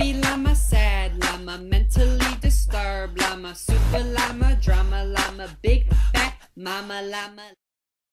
Happy llama, sad llama, mentally disturbed llama, super llama, drama llama, big fat mama llama.